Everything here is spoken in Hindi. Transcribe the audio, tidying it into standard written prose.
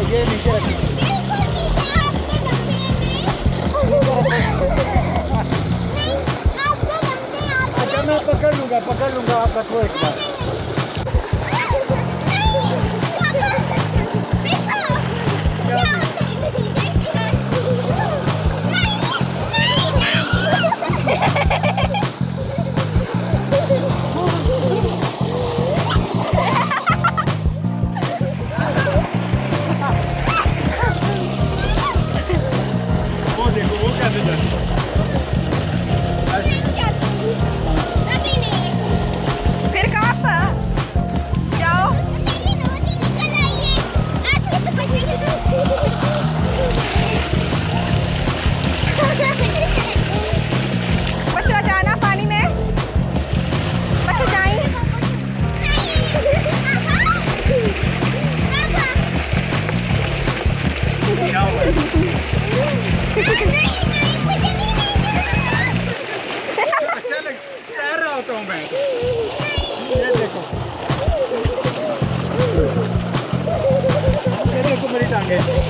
ये नीचे रखिए। अच्छा मैं पकड़ लूँगा आप रखो एक बार। वो देखो वो कैसे जाता है। फिर कहाँ पर जाओ? बच्चा जाना पानी में, बच्चा जाए। अच्छा तैर रहा होता हूँ मैं। ये देखो मेरी टांगे।